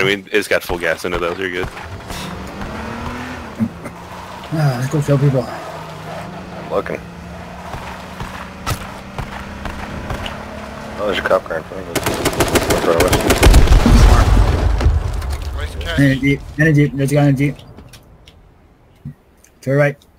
I mean, it's got full gas in it though, so you're good. Let's go kill people. I'm looking. Oh, there's a cop car in front of us. Where's the In a jeep. In a jeep. There's a guy in a jeep. To the right.